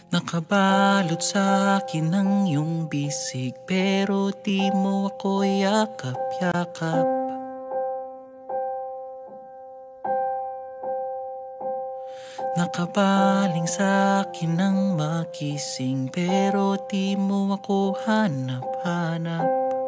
Nakabalot sa akin ang iyong bisig, pero di mo ako yakap-yakap. Nakabaling sa akin ang makising, pero di mo ako hanap-hanap.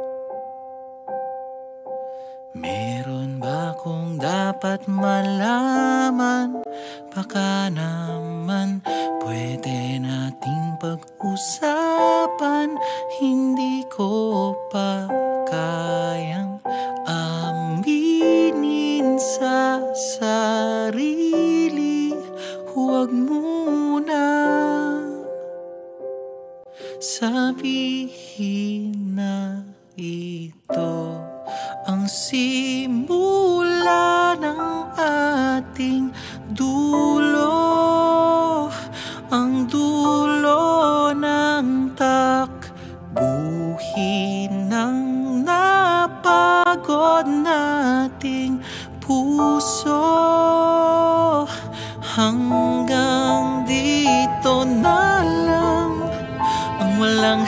Meron ba akong dapat malaman? Baka naman pwede nating pag-usapan. Hindi ko pa kayang aminin sa sarili. Huwag muna sabihin na ito ang simula ng ating dulo, ang dulo ng takbuhin ng napagod nating puso. Hanggang dito na lang ang walang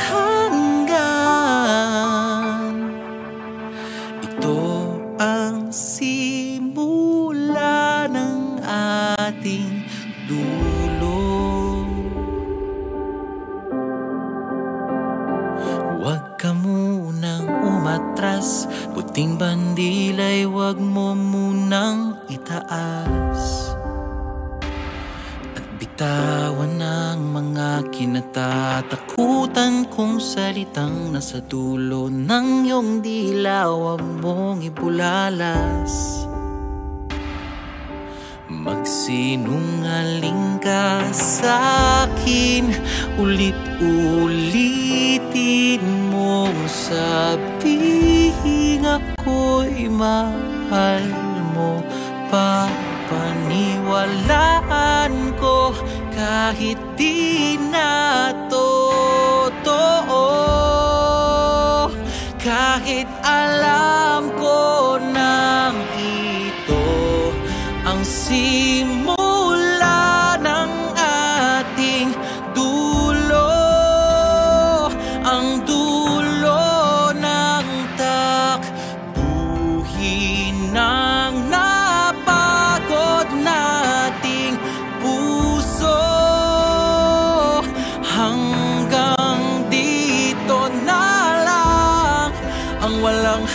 hanggan. Ito ang simula ng ating dulo. Huwag ka munang umatras, puting bandilay huwag mo munang itaas. Bitawan ang mga kinatatakutan kong salitang nasa dulo ng iyong dila. Huwag mong ibulalas. Magsinungaling ka sa'kin, ulit-ulitin mong sabihin ako'y mahal mo. Papaniwalaan ko kahit di na totoo. Kahit alam ko nang ito ang simula ng ating dulo, ang dulo ng takbuhin ng napagod nating puso. Hanggang dito na lang ang walang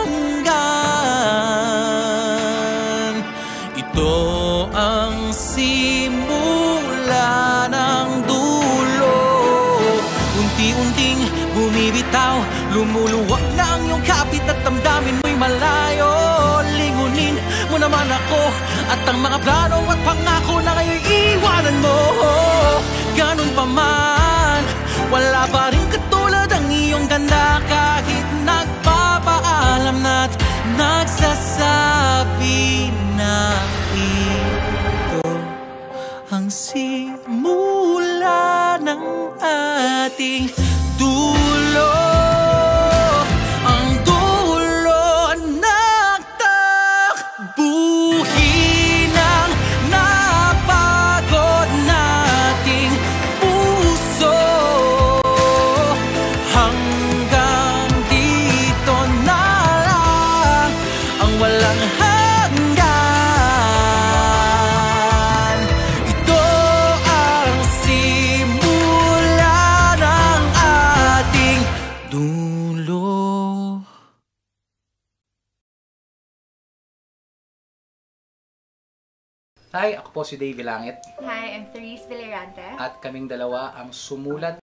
hanggan. Ito ang simula ng dulo. Unti-unting bumibitaw, lumuluwag na ang iyong kapit at damdamin mo'y malayo. Lingunin mo naman ako at ang mga plano at pangako na ngayon'y iwanan mo. Ganun pa man, wala pa rin katulad ang iyong ganda. Kahit nagpapaalam na't nagsasabi na ito ang simula ng ating dulo, ang dulo ng takbuhin ng napagod nating puso. Hanggang dito na lang ang walang hanggan. Ito ang simula ng ating dulo. Hi, ako po si Davey Langit Hi, I'm Therese Villarante. at kaming dalawa ang sumulat